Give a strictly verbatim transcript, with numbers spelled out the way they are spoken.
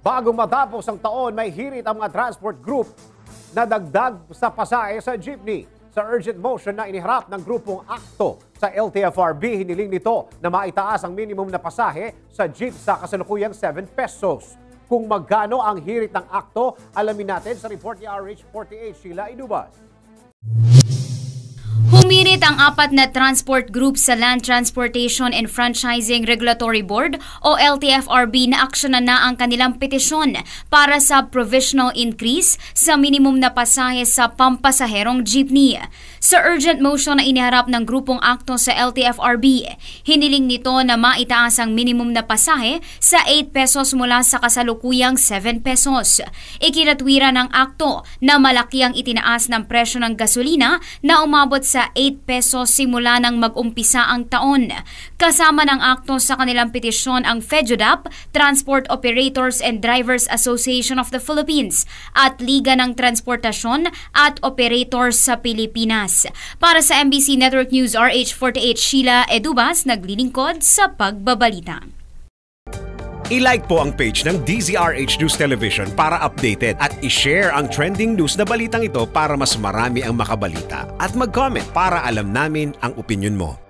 Bago matapos ang taon, may hirit ang mga transport group na dagdag sa pasahe sa jeepney. Sa urgent motion na iniharap ng grupong AKTO sa L T F R B, hiniling nito na maitaas ang minimum na pasahe sa jeep sa kasalukuyang seven pesos. Kung magkano ang hirit ng AKTO, alamin natin sa report ni R H forty-eight, Sheila Idubas. Humirit ang apat na transport group sa Land Transportation and Franchising Regulatory Board o L T F R B na aksyonan na ang kanilang petisyon para sa provisional increase sa minimum na pasahe sa pampasaherong jeepney. Sa urgent motion na iniharap ng grupong AKTO sa L T F R B, hiniling nito na maitaas ang minimum na pasahe sa eight pesos mula sa kasalukuyang seven pesos. Ikinatwira ng AKTO na malaki ang itinaas ng presyo ng gasolina na umabot sa eight pesos simula nang mag-umpisa ang taon. Kasama ng AKTO sa kanilang petisyon ang FEDUDAP, Transport Operators and Drivers Association of the Philippines at Liga ng Transportasyon at Operators sa Pilipinas. Para sa M B C Network News R H forty-eight, Sheila Idubas, naglilingkod sa pagbabalita. I-like po ang page ng D Z R H News Television para updated at i-share ang trending news na balitang ito para mas marami ang makabalita. At mag-comment para alam namin ang opinion mo.